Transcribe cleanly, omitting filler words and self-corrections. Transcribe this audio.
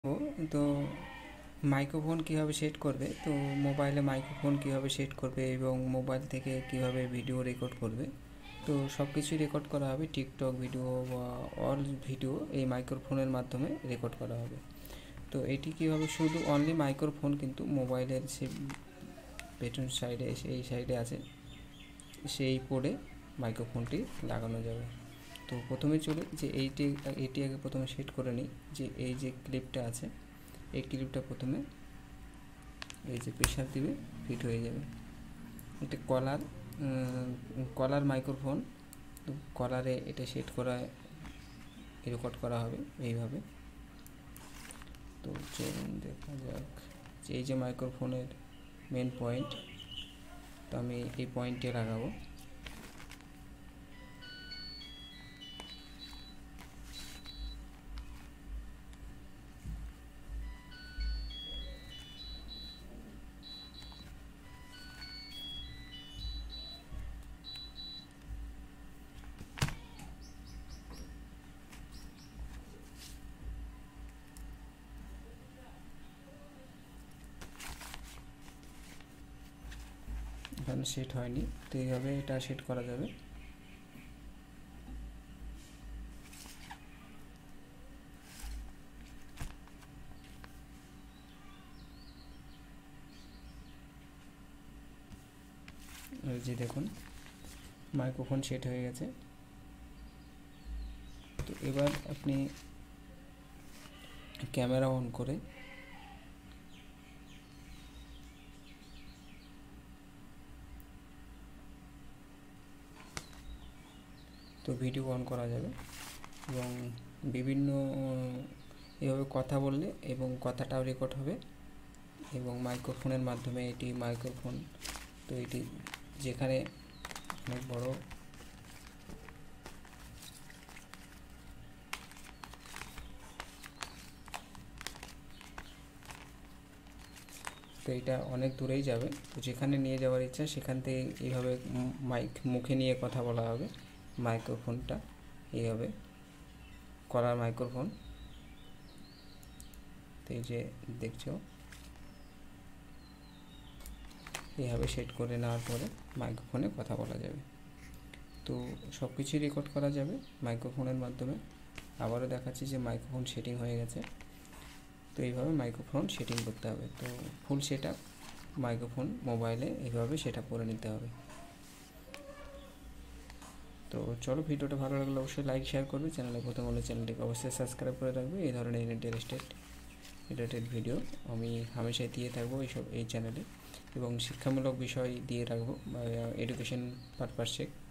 তো মাইক্রোফোন কীভাবে সেট করবে, তো মোবাইলে মাইক্রোফোন কীভাবে সেট করবে এবং মোবাইল থেকে কীভাবে ভিডিও রেকর্ড করবে। তো সব কিছুই রেকর্ড করা হবে, টিকটক ভিডিও বা অল ভিডিও এই মাইক্রোফোনের মাধ্যমে রেকর্ড করা হবে। তো এটি কীভাবে, শুধু অনলি মাইক্রোফোন কিন্তু মোবাইলের সে পেছন সাইডে এই সাইডে আছে, সেই পোর্টে মাইক্রোফোনটি লাগানো যাবে। তো প্রথমে চলে যে এটি আগে প্রথমে সেট করে নিই। যে এই যে ক্লিপটা আছে, এই ক্লিপটা প্রথমে এই যে প্রেশার দিবে, ফিট হয়ে যাবে। এটা কলার মাইক্রোফোন। তো কলারে এটা সেট করা রেকর্ড করা হবে এইভাবে। তো চলুন দেখা যাক যে এই যে মাইক্রোফোনের মেন পয়েন্ট, তো আমি এই পয়েন্টে লাগাবো। এখানে সেট হয়নি, তো এইভাবে এটা সেট করা যাবে। এই যে দেখুন মাইক্রোফোন সেট হয়ে গেছে। তো এবার আপনি ক্যামেরা অন করে তো ভিডিও অন করা যাবে এবং বিভিন্ন এভাবে কথা বললে এবং কথাটাও রেকর্ড হবে এবং মাইক্রোফোনের মাধ্যমে এটি মাইক্রোফোন, তো এটি যেখানে অনেক বড়, তো এটা অনেক দূরেই যাবে। তো যেখানে নিয়ে যাওয়ার ইচ্ছা সেখান থেকে এইভাবে মুখে নিয়ে কথা বলা হবে। মাইক্রোফোনটা এইভাবে কলার মাইক্রোফোন, তো এই যে দেখছো এইভাবে সেট করে নেওয়ার পরে মাইক্রোফোনে কথা বলা যাবে। তো সব কিছুই রেকর্ড করা যাবে মাইক্রোফোনের মাধ্যমে। আবারও দেখাচ্ছি যে মাইক্রোফোন সেটিং হয়ে গেছে। তো এইভাবে মাইক্রোফোন সেটিং করতে হবে। তো ফুল সেট আপ মাইক্রোফোন মোবাইলে এইভাবে সেট আপ করে নিতে হবে। তো চলো, ভিডিওটা ভালো লাগলে অবশ্যই লাইক শেয়ার করবে। চ্যানেলে প্রথম হলে চ্যানেলটিকে অবশ্যই সাবস্ক্রাইব করে রাখবে। এই ধরনের রিলেটেড ভিডিও আমি হামেশাই দিয়ে থাকবো এই চ্যানেলে, এবং শিক্ষামূলক বিষয় দিয়ে রাখবো, এডুকেশন পারপাসে।